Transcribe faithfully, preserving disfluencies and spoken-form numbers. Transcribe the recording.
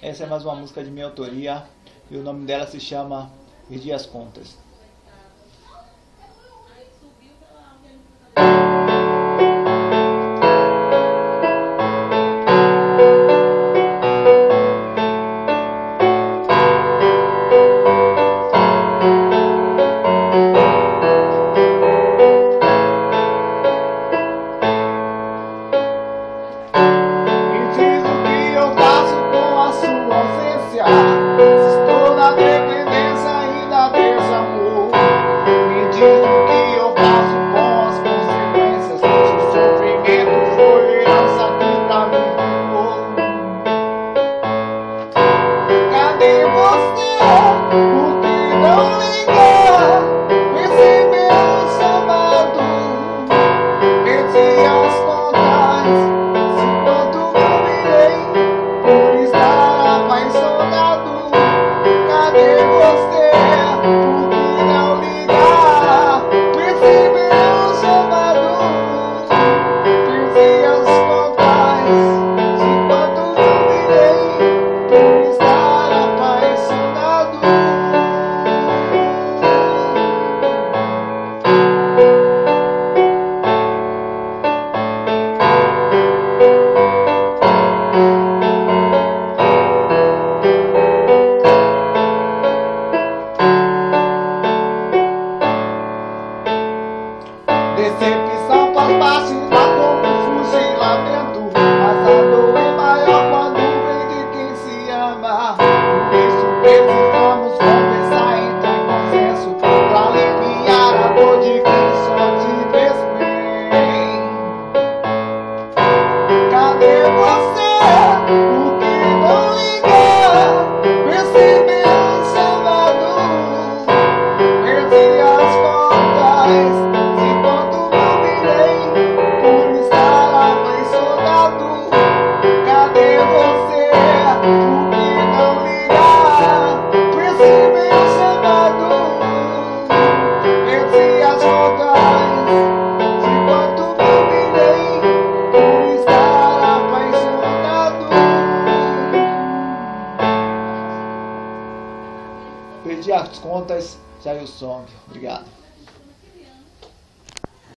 Essa é mais uma música de minha autoria e o nome dela se chama Perdi as Contas. Estou na dependência ainda desse amor. Me diz o que eu faço com as consequências. Se o sofrimento for herança que pra mim ficou. Cadê você? Por que não ligar? Percebeu o chamado? Perdi as contas. Se quanto eu virei por estar apaixonado. Cadê você? Por que não ligar? Percebeu o chamado? Perdi as contas de quanto eu virei por estar apaixonado. Decepção faz parte da como fugir lamento. Mas a dor é maior quando vem de quem se ama. Por isso precisamos conversar, entrar em consenso pra aliviar a dor de quem só te fez bem. Cadê você? Por que não ligar? Percebeu o chamado? Perdi as contas. Cadê você? Por que não ligar? Percebeu o chamado? Perdi as contas de quanto eu virei por estar apaixonado. Perdi as Contas, Jair Song. Obrigado.